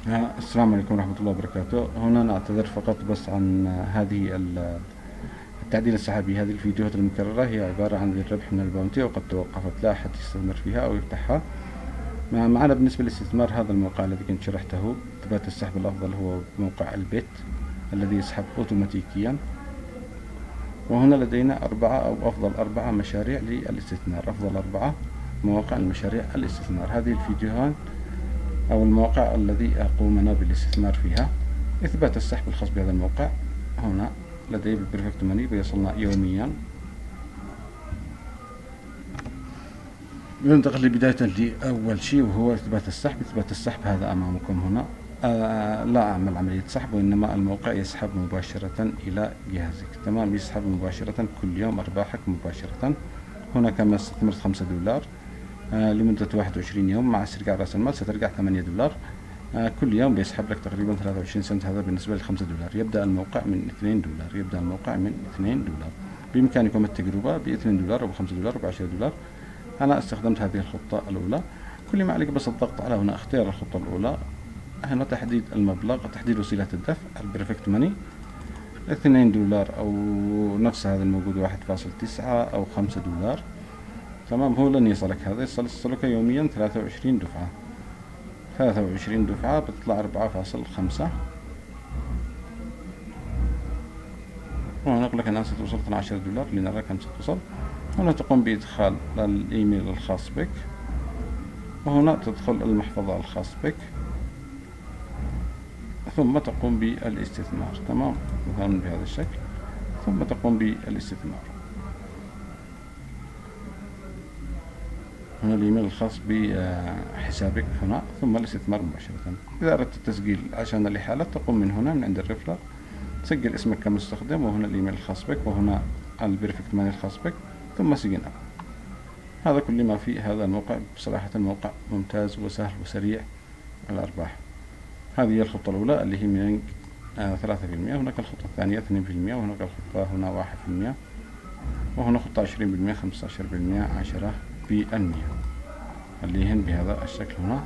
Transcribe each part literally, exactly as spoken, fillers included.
آه، السلام عليكم ورحمة الله وبركاته. هنا نعتذر فقط بس عن هذه ال- التعديل السحابي. هذه الفيديوهات المكررة هي عبارة عن الربح من الباونتي، وقد توقفت، لا أحد يستثمر فيها أو يفتحها. مع- معنا بالنسبة للاستثمار هذا الموقع الذي كنت شرحته. ثبات السحب الأفضل هو موقع البيت الذي يسحب أوتوماتيكيا. وهنا لدينا أربعة أو أفضل أربعة مشاريع للاستثمار، أفضل أربعة مواقع المشاريع الاستثمار. هذه الفيديوهات أو المواقع الذي أقوم أنا بالاستثمار فيها. إثبات السحب الخاص بهذا الموقع هنا لدي بالبرفكت ماني بيصلنا يوميا. ننتقل لبداية لأول شيء وهو إثبات السحب. إثبات السحب هذا أمامكم هنا. آه لا أعمل عملية سحب، وإنما الموقع يسحب مباشرة إلى جهازك. تمام، يسحب مباشرة كل يوم أرباحك مباشرة. هنا كما استثمرت خمسة دولار آه لمدة واحد وعشرين يوم، مع استرجاع رأس المال سترجع ثمانية دولار. آه كل يوم بيسحب لك تقريبا ثلاثة وعشرين سنت. هذا بالنسبة للخمسة دولار. يبدأ الموقع من اثنين دولار. يبدأ الموقع من اثنين دولار. بإمكانكم التجربة ب اثنين دولار أو خمسة دولار أو عشرة دولار. أنا استخدمت هذه الخطة الأولى. كل ما عليك بس الضغط على هنا اختيار الخطة الأولى. هنا تحديد المبلغ، تحديد وسيلة الدفع البريفكت ماني. اثنين دولار أو نفس هذا الموجود واحد فاصل تسعة أو خمسة دولار. تمام، هو لن يصلك هذا، يصلك يوميا ثلاثة وعشرين دفعة. ثلاثة وعشرين دفعة بتطلع أربعة فاصل خمسة. وهنا يقول لك أنها ستوصل اثنا عشر دولار، لنرى كم ستوصل. هنا تقوم بإدخال الإيميل الخاص بك، وهنا تدخل المحفظة الخاص بك، ثم تقوم بالاستثمار. تمام، مثلا بهذا الشكل، ثم تقوم بالاستثمار. هنا الإيميل الخاص بحسابك هنا، ثم الاستثمار مباشرة. إذا أردت التسجيل عشان الإحالة تقوم من هنا من عند الريفرر، تسجل اسمك كمستخدم، وهنا الإيميل الخاص بك، وهنا البريفكت ماني الخاص بك، ثم سجن أب. هذا كل ما في هذا الموقع. بصراحة الموقع ممتاز وسهل وسريع الأرباح. هذه هي الخطة الأولى اللي هي من ثلاثة في المئة. هناك الخطة الثانية اثنين في المئة، وهناك الخطة هنا واحد في المئة، وهنا خطة عشرين بالمئة، خمسة عشر بالمئة، عشرة في المئة، اللي هن بهذا الشكل. هنا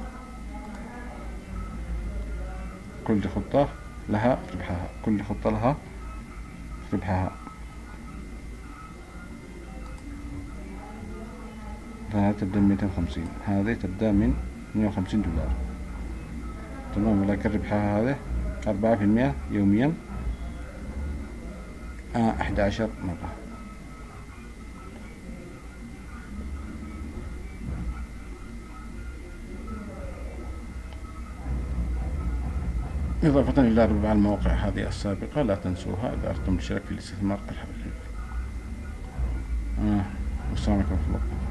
كل خطة لها ربحها، كل خطة لها ربحها. هذه تبدأ من مئتين وخمسين، هذه تبدأ من مئة وخمسين دولار. تمام، ولكن ربحها هذا أربعة في المئة يوميا، آه أحد عشر مرة. إضافة إلى ربع المواقع هذه السابقة لا تنسوها إذا أردتم الاشتراك في الاستثمار الحقيقي. آه. والسلام عليكم ورحمة الله.